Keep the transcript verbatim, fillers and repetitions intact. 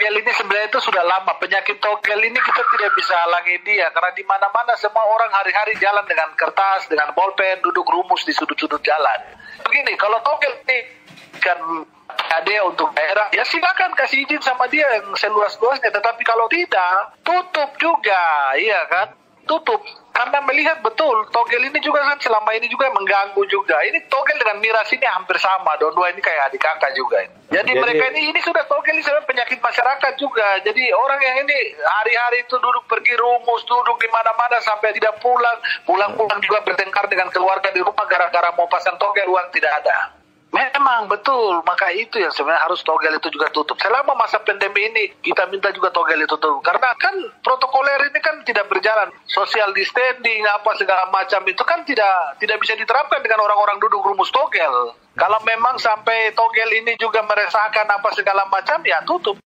togel ini sebenarnya itu sudah lama. Penyakit togel ini kita tidak bisa halangi dia karena di mana-mana semua orang hari-hari jalan dengan kertas, dengan bolpen, duduk rumus di sudut-sudut jalan. Begini, kalau togel ini kan ada untuk daerah, ya silakan kasih izin sama dia yang seluas-luasnya. Tetapi kalau tidak, tutup juga, iya kan? Tutup. Karena melihat betul, togel ini juga kan selama ini juga mengganggu juga. Ini togel dengan miras ini hampir sama, dua-dua ini kayak adik kakak juga. Jadi, Jadi mereka ini ini sudah togel ini sebenarnya penyakit masyarakat juga. Jadi orang yang ini hari-hari itu duduk pergi rumus, duduk di mana-mana sampai tidak pulang. Pulang-pulang juga bertengkar dengan keluarga di rumah gara-gara mau pasang togel, uang tidak ada. Memang betul, maka itu yang sebenarnya harus togel itu juga tutup. Selama masa pandemi ini kita minta juga togel itu tutup. Karena kan protokoler ini kan tidak berjalan. Social distancing apa segala macam itu kan tidak tidak bisa diterapkan dengan orang-orang duduk rumus togel. Kalau memang sampai togel ini juga meresahkan apa segala macam, ya tutup.